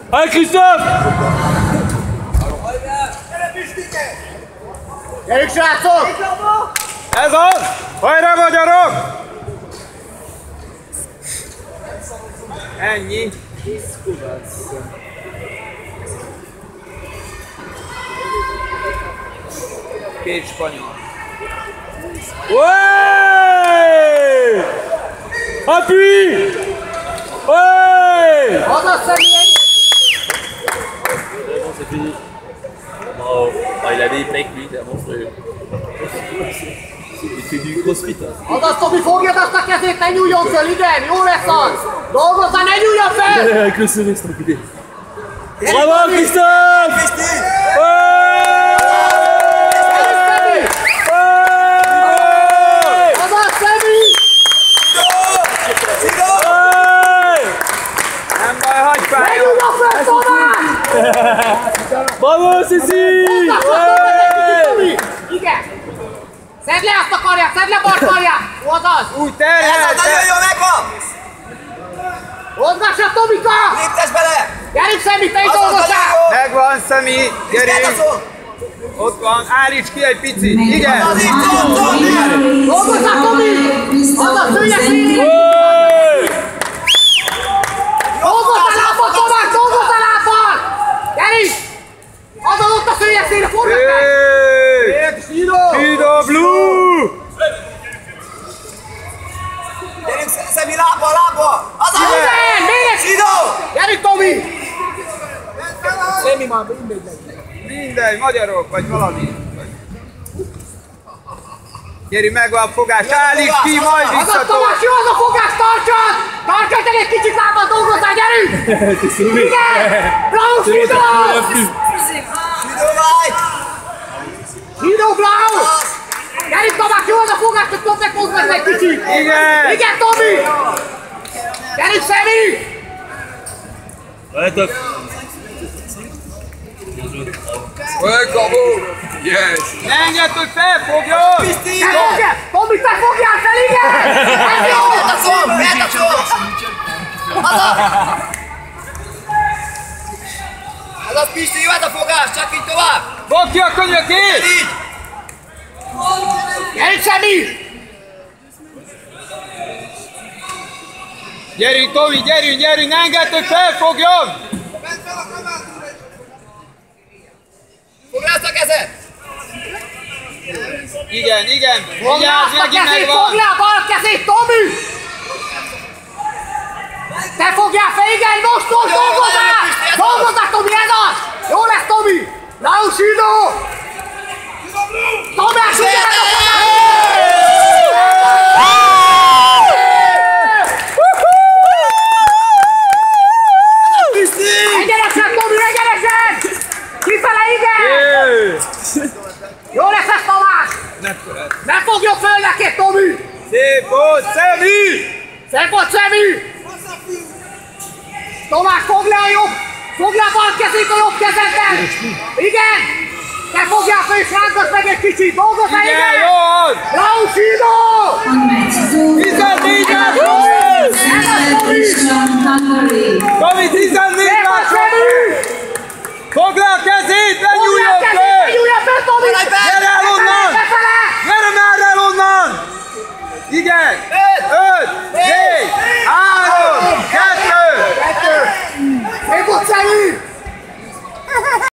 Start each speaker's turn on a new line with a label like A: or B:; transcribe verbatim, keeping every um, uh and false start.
A: Hajj, Krisztof!
B: Gyerünk, srácok!
A: Ez az! Hajrá, magyarok! Ennyi. Két spanyol. Uéééé! Appui! Ouais!
B: Haza személy!
C: C'est fini. Oh, oh, il avait des pecs lui, c'est monstrueux. Il fait du crossfit.
B: Azaz, Tomi, fogjad azt a kezét, ne nyúljon föl, igen, jó lesz az! Dolgozzá, ne nyúljon fel!
C: Avec le sourire, c'est trop coupé.
A: Bravo, Christophe!
B: Azaz, Szemi!
A: Nem baj, hagyj
B: Ne
A: pálya!
B: nyúljon föl, Tomás!
A: Bravo, Cécile!
B: Tomi! Igen! Szedd le azt a karját, szedd le bal karját! Azaz!
A: Úgy terhelt!
D: Nagyon jó, megvan!
B: Mozgassa, Tomika!
D: Léptes bele!
B: Gyerünk, Szemi, te is
D: Az az nagyon
B: dolgozzál!
D: jó!
A: Megvan, Szemi! Gyerünk! Ott van, állíts ki egy picit! Igen!
D: Az így, szól, szól!
B: Dolgozzál, Tomi! Azaz, szőnyeg széli! Dolgozzál lábbal, Tomás! Dolgozzál lábbal! Gyerünk! Azaz ott a szőnyeg széli, forgass meg! Sido!
A: Sido Blue!
D: Gyerünk, Szemi, lába, lába! Az a
B: Igen! Még egy!
D: Sido!
B: Gyerünk, Tomi! Szemi már mindegy legyen.
A: Mindegy, magyarok vagy valami. Gyeri, megvan a fogás, állíts ki, majd
B: Azaz,
A: visszatol!
B: Tomás, jó az a fogás, tartsad! Tartsad, te egy kicsit lábbal dolgozzál, gyerünk! Igen! Blau, Sido!
D: Sido, vagy!
B: Sido, Blau! Gyerünk, Tomás, jó az a fogás, hogy tudod megmozgatni egy kicsit!
A: Igen!
B: Igen, Tomi! Gyerünk, Szemi!
C: Várjátok!
A: Welcome! Yes! Ne engedd, hogy felfogjon!
D: Piszti!
B: Te fogjál! Tomi, te fogjál fel, igen! Ez jó!
D: Mehet a szó, mehet a szó! Az a... Az a Pisti, jó ez a fogás, csak így tovább!
A: Fogd ki a könyökét!
D: Így!
B: Gyerünk, Szemi!
A: Gyerünk, Tomi, gyerünk, gyerünk, ne engedd, hogy felfogjon!
D: Fogd le azt a kezed!
A: Igen, igen,
B: Fogd le
A: vigyázz,
B: azt a
A: megint
B: kezét,
A: megvan!
B: fogd le a bal kezét, Tomi! Te fogjál fel, igen, most, most, dolgozzál! Dolgozzál, Tomi, ez az! Jó lesz, Tomi! Blau, Sido! Tomás, ugye meg a fogás! Egyenesen, Tomi, egyenesen! Kifele, igen! Jó lesz ez, Tomás! Ne fogjon föl neked, Tomi!
A: Szép volt, Szemi!
B: Szép volt, Szemi! Tomás, fogd le a jobb! Fogd le a bal kezét a jobb kezeddel! Igen! Te fogjál fel és rángass meg egy kicsit! Dolgozzál,
A: Igen,
B: igen!
A: jó az!
B: Blau, Sido!
A: tizennégy Tomi, tizennégy
B: Szép volt, Szemi!
A: Fogd le a kezét, ne
B: Fogd le a
A: nyúljon
B: kezét,
A: föl!
B: ne nyúljon föl, Tomi!
A: Gyere el onnan!
B: Befele!
A: Gyere már el onnan! Igen!
D: Öt!
A: Öt! Négy! Három!